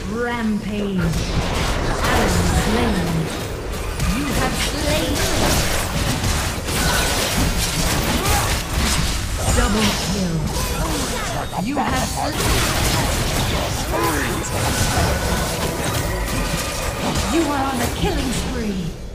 Rampage. Ally slain. You have slain. Double kill. You have slain. You are on a killing spree.